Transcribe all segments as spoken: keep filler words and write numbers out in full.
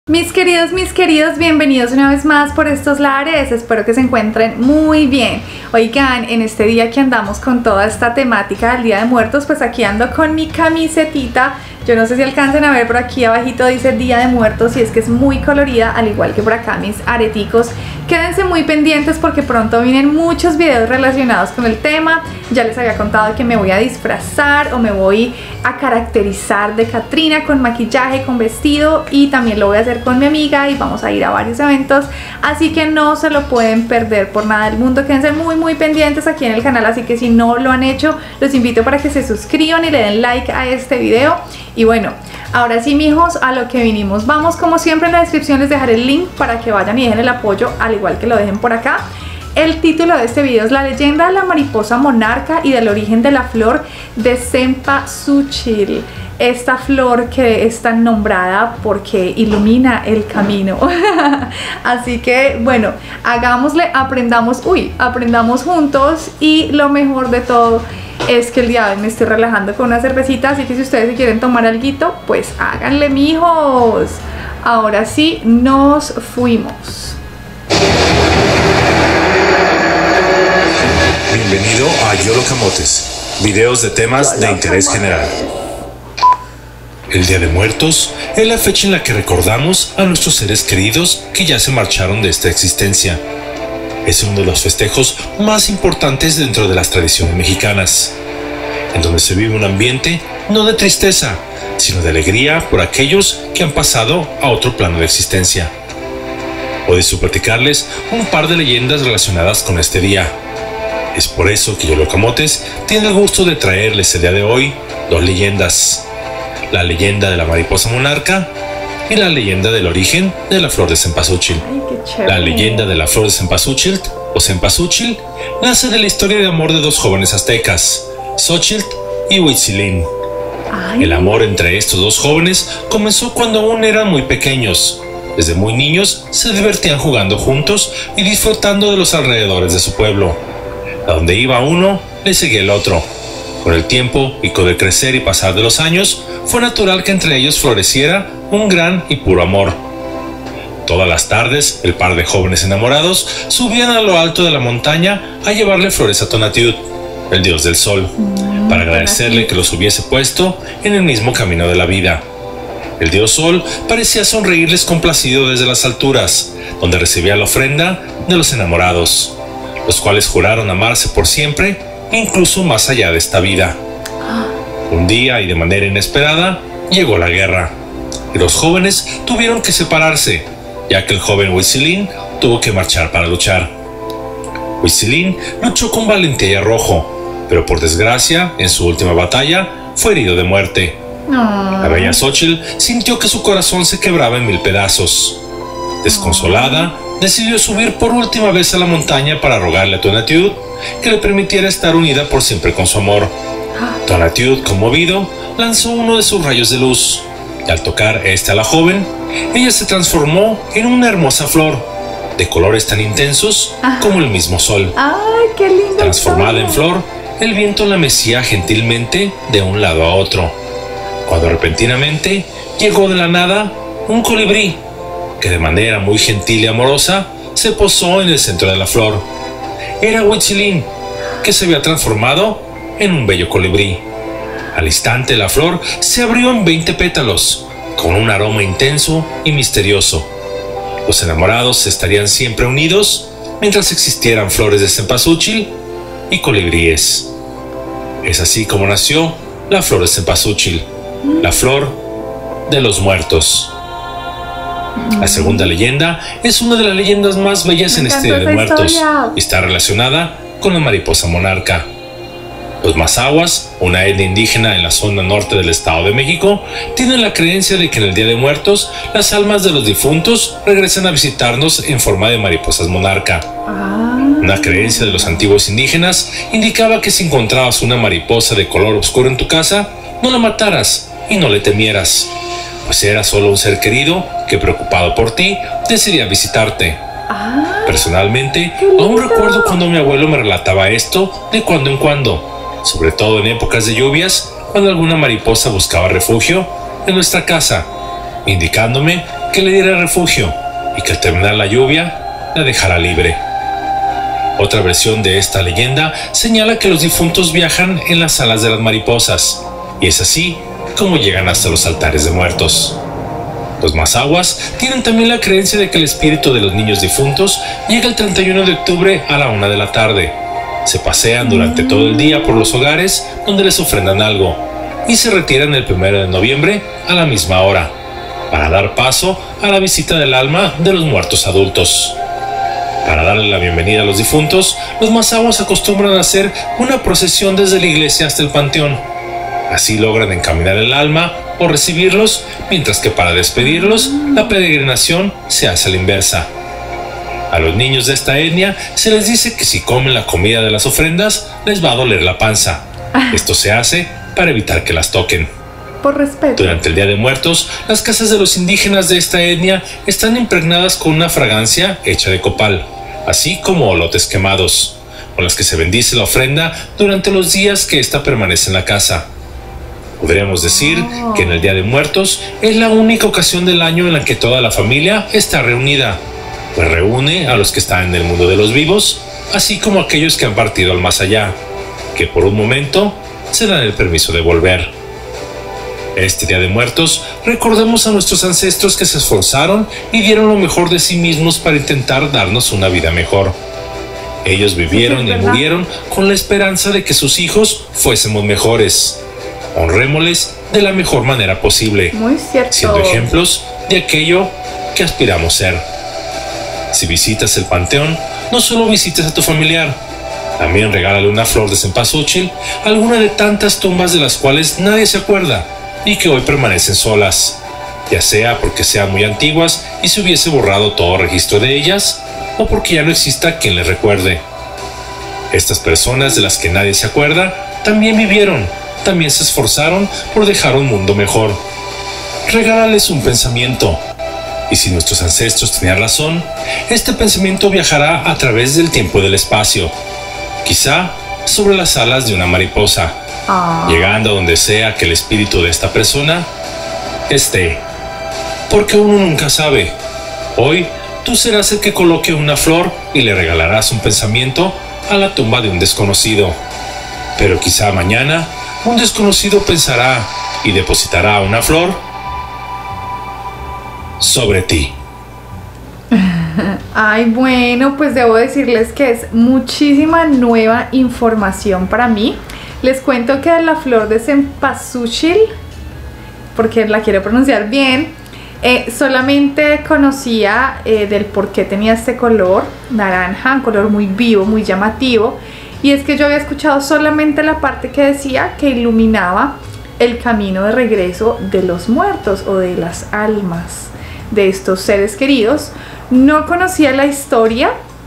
Mis queridos, mis queridos, bienvenidos una vez más por estos lares, espero que se encuentren muy bien. Oigan, en este día que andamos con toda esta temática del Día de Muertos, pues aquí ando con mi camisetita. Yo no sé si alcancen a ver, pero aquí abajito dice Día de Muertos y es que es muy colorida, al igual que por acá mis areticos. Quédense muy pendientes porque pronto vienen muchos videos relacionados con el tema. Ya les había contado que me voy a disfrazar o me voy a caracterizar de Catrina con maquillaje, con vestido, y también lo voy a hacer con mi amiga y vamos a ir a varios eventos, así que no se lo pueden perder por nada del mundo. Quédense muy muy pendientes aquí en el canal, así que si no lo han hecho, los invito para que se suscriban y le den like a este video. Y bueno, ahora sí, mijos, a lo que vinimos. Vamos, como siempre, en la descripción les dejaré el link para que vayan y dejen el apoyo, al igual que lo dejen por acá. El título de este video es La leyenda de la mariposa monarca y del origen de la flor de cempasúchil. Esta flor que es tan nombrada porque ilumina el camino. Así que bueno, hagámosle, aprendamos, uy, aprendamos juntos. Y lo mejor de todo es que el día de hoy me estoy relajando con una cervecita, así que si ustedes se quieren tomar alguito, pues háganle, mijos. Ahora sí, nos fuimos. Bienvenido a Yolo Camotes, videos de temas de interés general. El Día de Muertos es la fecha en la que recordamos a nuestros seres queridos que ya se marcharon de esta existencia. Es uno de los festejos más importantes dentro de las tradiciones mexicanas, en donde se vive un ambiente no de tristeza, sino de alegría por aquellos que han pasado a otro plano de existencia. Hoy deseo platicarles un par de leyendas relacionadas con este día. Es por eso que Yolo Camotes tiene el gusto de traerles el día de hoy dos leyendas: la leyenda de la mariposa monarca y la leyenda del origen de la flor de cempasúchil. La leyenda de la flor de cempasúchil o cempasúchil nace de la historia de amor de dos jóvenes aztecas, Xochitl y Huitzilin. El amor entre estos dos jóvenes comenzó cuando aún eran muy pequeños. Desde muy niños se divertían jugando juntos y disfrutando de los alrededores de su pueblo. A donde iba uno, le seguía el otro. Con el tiempo y con el crecer y pasar de los años, fue natural que entre ellos floreciera un gran y puro amor. Todas las tardes, el par de jóvenes enamorados subían a lo alto de la montaña a llevarle flores a Tonatiuh, el dios del sol, para agradecerle que los hubiese puesto en el mismo camino de la vida. El dios sol parecía sonreírles complacido desde las alturas, donde recibía la ofrenda de los enamorados, los cuales juraron amarse por siempre, incluso más allá de esta vida. Un día, y de manera inesperada, llegó la guerra, y los jóvenes tuvieron que separarse, ya que el joven Huitzilin tuvo que marchar para luchar. Huitzilin luchó con valentía y arrojo, pero por desgracia, en su última batalla, fue herido de muerte. La bella Xochitl sintió que su corazón se quebraba en mil pedazos. Desconsolada, decidió subir por última vez a la montaña para rogarle a Tonatiuh que le permitiera estar unida por siempre con su amor. Tonatiuh, conmovido, lanzó uno de sus rayos de luz, y al tocar este a la joven, ella se transformó en una hermosa flor, de colores tan intensos como el mismo sol. ¡Ay, qué lindo! Transformada en flor, el viento la mecía gentilmente de un lado a otro, cuando repentinamente llegó de la nada un colibrí, que de manera muy gentil y amorosa se posó en el centro de la flor. Era Huitzilin, que se había transformado en un bello colibrí. Al instante la flor se abrió en veinte pétalos, con un aroma intenso y misterioso. Los enamorados estarían siempre unidos mientras existieran flores de cempasúchil y colibríes. Es así como nació la flor de cempasúchil, la flor de los muertos. La segunda leyenda es una de las leyendas más bellas en este Día de Muertos y está relacionada con la mariposa monarca. Los Mazahuas, una etnia indígena en la zona norte del Estado de México, tienen la creencia de que en el Día de Muertos las almas de los difuntos regresan a visitarnos en forma de mariposas monarca. Una creencia de los antiguos indígenas indicaba que si encontrabas una mariposa de color oscuro en tu casa, no la mataras y no le temieras, pues era solo un ser querido que, preocupado por ti, decidía visitarte. Personalmente, aún recuerdo cuando mi abuelo me relataba esto de cuando en cuando, sobre todo en épocas de lluvias, cuando alguna mariposa buscaba refugio en nuestra casa, indicándome que le diera refugio y que al terminar la lluvia la dejara libre. Otra versión de esta leyenda señala que los difuntos viajan en las alas de las mariposas, y es así como llegan hasta los altares de muertos. Los mazahuas tienen también la creencia de que el espíritu de los niños difuntos llega el treinta y uno de octubre a la una de la tarde. Se pasean durante todo el día por los hogares donde les ofrendan algo y se retiran el primero de noviembre a la misma hora, para dar paso a la visita del alma de los muertos adultos. Para darle la bienvenida a los difuntos, los mazahuas acostumbran a hacer una procesión desde la iglesia hasta el panteón. Así logran encaminar el alma o recibirlos, mientras que para despedirlos, la peregrinación se hace a la inversa. A los niños de esta etnia se les dice que si comen la comida de las ofrendas, les va a doler la panza. Esto se hace para evitar que las toquen. Por respeto. Durante el Día de Muertos, las casas de los indígenas de esta etnia están impregnadas con una fragancia hecha de copal, así como olotes quemados, con las que se bendice la ofrenda durante los días que ésta permanece en la casa. Podríamos decir Oh. que en el Día de Muertos es la única ocasión del año en la que toda la familia está reunida, pues reúne a los que están en el mundo de los vivos, así como a aquellos que han partido al más allá, que por un momento se dan el permiso de volver. Este Día de Muertos recordemos a nuestros ancestros que se esforzaron y dieron lo mejor de sí mismos para intentar darnos una vida mejor. Ellos vivieron y murieron con la esperanza de que sus hijos fuésemos mejores. Honrémosles de la mejor manera posible, Muy cierto. siendo ejemplos de aquello que aspiramos ser. Si visitas el panteón, no solo visites a tu familiar, también regálale una flor de cempasúchil a alguna de tantas tumbas de las cuales nadie se acuerda y que hoy permanecen solas, ya sea porque sean muy antiguas y se hubiese borrado todo registro de ellas, o porque ya no exista quien les recuerde. Estas personas de las que nadie se acuerda también vivieron, también se esforzaron por dejar un mundo mejor. Regálales un pensamiento, y si nuestros ancestros tenían razón, este pensamiento viajará a través del tiempo y del espacio, quizá sobre las alas de una mariposa, Ah. llegando a donde sea que el espíritu de esta persona esté. Porque uno nunca sabe. Hoy tú serás el que coloque una flor y le regalarás un pensamiento a la tumba de un desconocido. Pero quizá mañana un desconocido pensará y depositará una flor sobre ti. Ay, bueno, pues debo decirles que es muchísima nueva información para mí. Les cuento que la flor de cempasúchil, porque la quiero pronunciar bien, eh, solamente conocía eh, del por qué tenía este color naranja, un color muy vivo, muy llamativo. Y es que yo había escuchado solamente la parte que decía que iluminaba el camino de regreso de los muertos o de las almas de estos seres queridos. No conocía la historia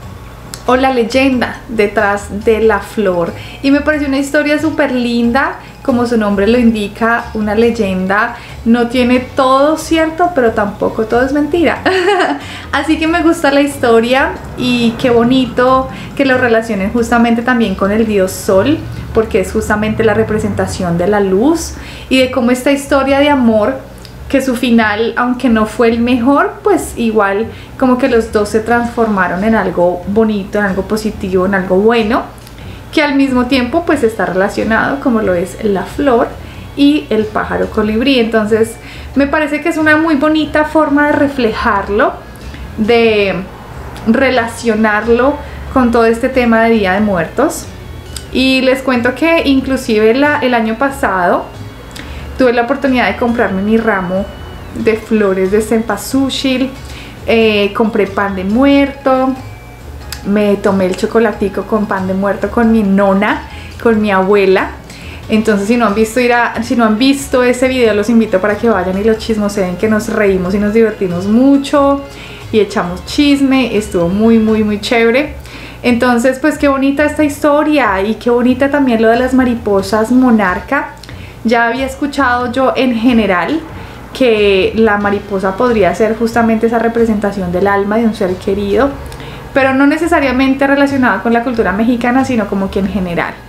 o la leyenda detrás de la flor y me pareció una historia súper linda, como su nombre lo indica, una leyenda. No tiene todo cierto, pero tampoco todo es mentira. Así que me gusta la historia y qué bonito que lo relacionen justamente también con el dios Sol, porque es justamente la representación de la luz y de cómo esta historia de amor, que su final, aunque no fue el mejor, pues igual como que los dos se transformaron en algo bonito, en algo positivo, en algo bueno, que al mismo tiempo pues está relacionado, como lo es la flor y el pájaro colibrí. Entonces me parece que es una muy bonita forma de reflejarlo, de relacionarlo con todo este tema de Día de Muertos. Y les cuento que inclusive la, el año pasado tuve la oportunidad de comprarme mi ramo de flores de cempasúchil, eh, compré pan de muerto, me tomé el chocolatico con pan de muerto con mi nona, con mi abuela. Entonces si no han visto ir a, si no han visto ese video, los invito para que vayan y lo chismoseen, que nos reímos y nos divertimos mucho y echamos chisme. Estuvo muy muy muy chévere. Entonces pues qué bonita esta historia y qué bonita también lo de las mariposas monarca. Ya había escuchado yo en general que la mariposa podría ser justamente esa representación del alma de un ser querido, pero no necesariamente relacionada con la cultura mexicana, sino como que en general.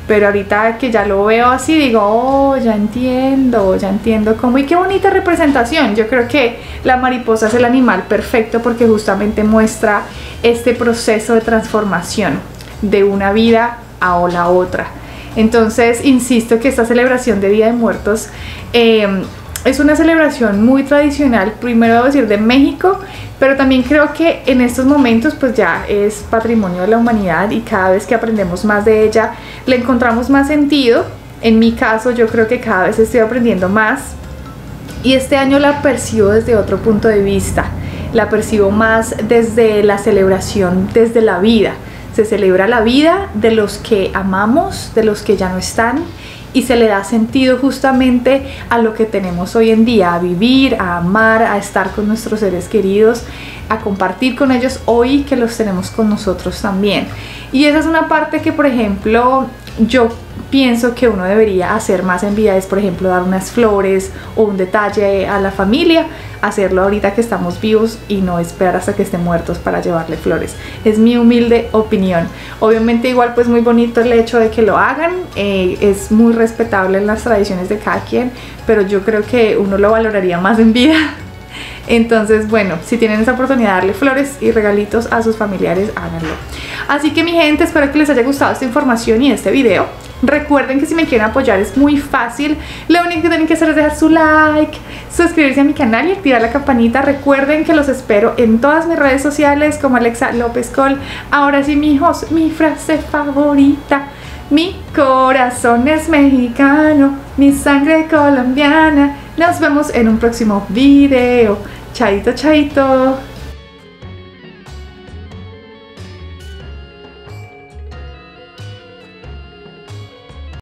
pero ahorita que ya lo veo así digo, oh, ya entiendo, ya entiendo cómo. Y qué bonita representación. Yo creo que la mariposa es el animal perfecto porque justamente muestra este proceso de transformación de una vida a la otra. Entonces insisto que esta celebración de Día de Muertos eh, es una celebración muy tradicional, primero debo decir de México, pero también creo que en estos momentos pues ya es patrimonio de la humanidad y cada vez que aprendemos más de ella le encontramos más sentido. En mi caso yo creo que cada vez estoy aprendiendo más y este año la percibo desde otro punto de vista, la percibo más desde la celebración, desde la vida. Se celebra la vida de los que amamos, de los que ya no están, y se le da sentido justamente a lo que tenemos hoy en día, a vivir, a amar, a estar con nuestros seres queridos, a compartir con ellos hoy que los tenemos con nosotros también. Y esa es una parte que, por ejemplo, yo pienso que uno debería hacer más en vida, es por ejemplo dar unas flores o un detalle a la familia, hacerlo ahorita que estamos vivos y no esperar hasta que estén muertos para llevarle flores. Es mi humilde opinión. Obviamente igual pues muy bonito el hecho de que lo hagan, eh, es muy respetable en las tradiciones de cada quien, pero yo creo que uno lo valoraría más en vida. Entonces bueno, si tienen esa oportunidad de darle flores y regalitos a sus familiares, háganlo. Así que mi gente, espero que les haya gustado esta información y este video. Recuerden que si me quieren apoyar es muy fácil, lo único que tienen que hacer es dejar su like, suscribirse a mi canal y activar la campanita. Recuerden que los espero en todas mis redes sociales como Alexa López Col. Ahora sí, mijos, mi frase favorita: mi corazón es mexicano, mi sangre colombiana. Nos vemos en un próximo video. Chaito, chaito.